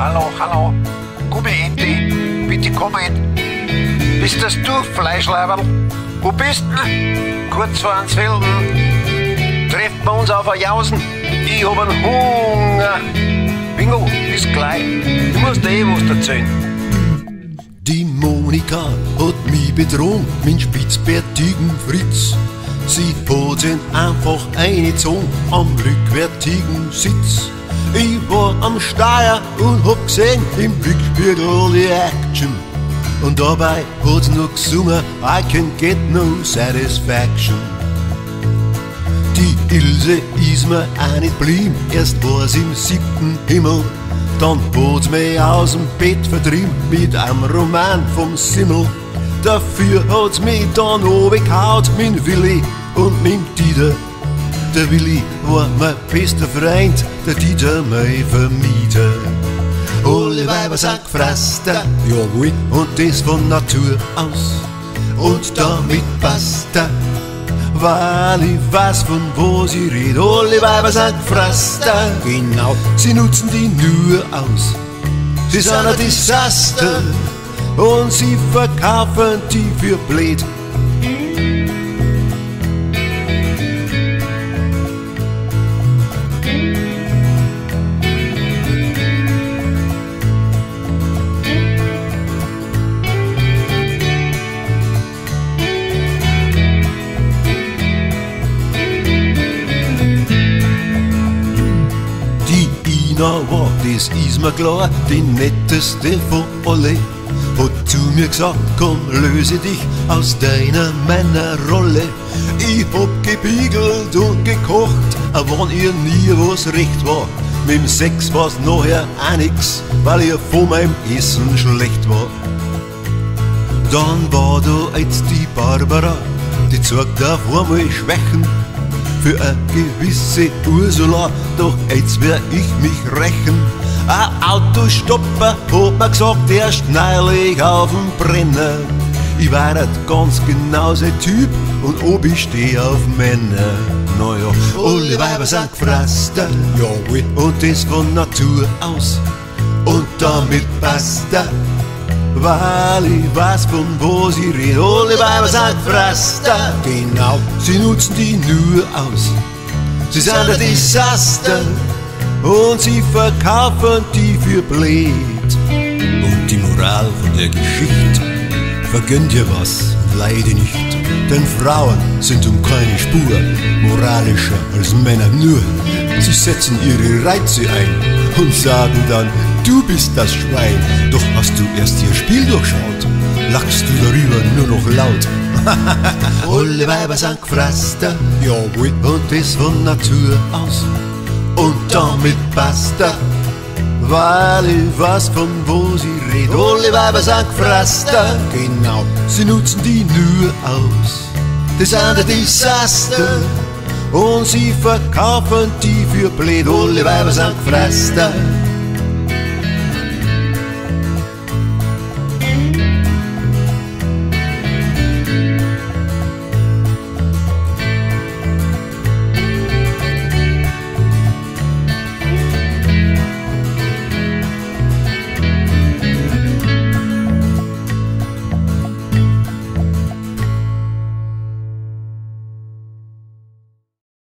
Hallo, hallo. Komm Enti, bitte komm in. Bist das du, Fleischleiberl? Wo bist denn? Kurz vor ans Felden. Treffen wir uns auf ein Jausen. Ich hab einen Hunger. Bingo, bis gleich. Du musst was erzählen. Die Monika hat mich betrogen, mein spitzbärtigen Fritz. Sie hat ihn einfach eingezogen am rückwärtigen Sitz. Ich war am Steuer und hab gesehen im Rückspiegel die Action. Und dabei hat sie noch gesungen, I can get no satisfaction. Die Ilse ist mir auch nicht blieben, erst war sie im 7. Himmel. Dann hat sie mich aus dem Bett vertrieben mit einem Roman vom Simmel. Dafür hat sie mich dann runtergehauen, mein Willi und mein Dieter. Der Willi war mein bester Freund, der Dieter mein Vermieter. Alle Weiber sind gefressen, jawohl, und das von Natur aus. Und damit passt er, weil ich weiß, von wo sie redet. Alle Weiber sind gefressen, genau, sie nutzen die nur aus. Sie sind ein Desaster und sie verkaufen die für blöd. War, das ist mir klar, die netteste von alle. Hat zu mir gesagt, komm, löse dich aus deiner Männerrolle. Ich hab gebiegelt und gekocht, wann ihr nie was recht war. Mit dem Sex war's nachher auch nix, weil ihr von meinem Essen schlecht war. Dann war da jetzt die Barbara, die zeigt auf einmal Schwächen. Für eine gewisse Ursula, doch jetzt werd ich mich rächen. Ein Autostopper hat mir gesagt, der schneilig auf den Brenner. Ich war nicht ganz genau sein Typ und ob ich steh auf Männer. Naja, alle Weiber sind gefressen, jawohl, und das von Natur aus. Und damit passt er, weil ich weiß, von wo sie reden. Alle Weiber sind gefressen, genau, sie nutzen die nur aus. Sie sind ein Desaster und sie verkaufen die für blöd. Und die Moral von der Geschichte: vergönnt ihr was, leide nicht. Denn Frauen sind um keine Spur moralischer als Männer nur. Sie setzen ihre Reize ein und sagen dann, du bist das Schwein. Doch hast du erst ihr Spiel durchschaut, lachst du darüber nur noch laut. Alle Weiber sind gefressen, jawohl, und das von Natur aus. Und damit passt er, weil ich weiß, von wo sie redet. Alle Weiber sind gefressen, genau, sie nutzen die nur aus. Das sind ein Desaster und sie verkaufen die für blöd. Alle Weiber sind gefressen.